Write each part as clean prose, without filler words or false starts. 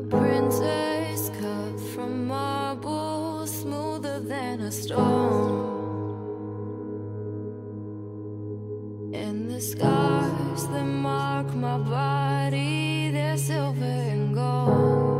princess cut from marble, smoother than a stone. And the scars that mark my body, they're silver and gold.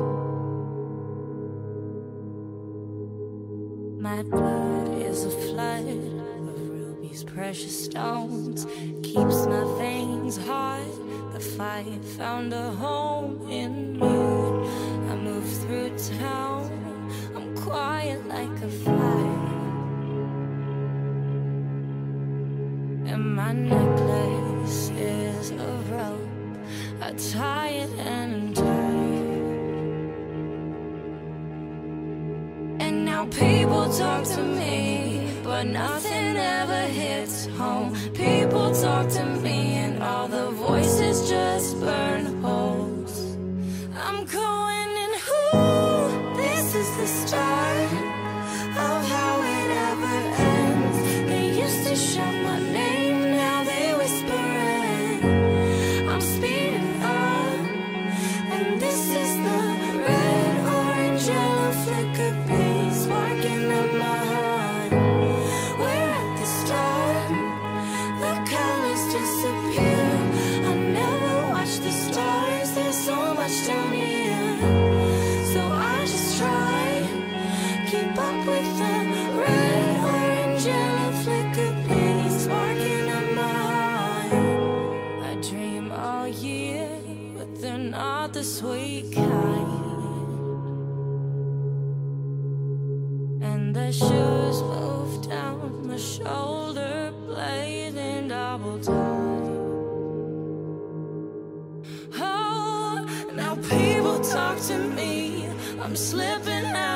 My blood is a flood of rubies, precious stones. Keeps my veins hot. The fire found a home in me. I move through town, I'm quiet like a fire. And my necklace is a rope, I tie it and tie. And now people talk to me, but nothing ever hits home. People talk to me and all the voices just burn holes. I'm going in, who? This is the start of how it ever ends. They used to shout my name, now they whisper it. I'm speeding up, and this is the red, orange, yellow flicker beam sparking up my heart. We're at the start, the colors disappear. I never watch the stars, there's so much down here. So I just try, keep up with the red, orange, yellow flicker beam sparking up my heart. I dream all year, but they're not the sweet kind. And the shoes move down the shoulder blade in double time. Oh, now people talk to me, I'm slipping out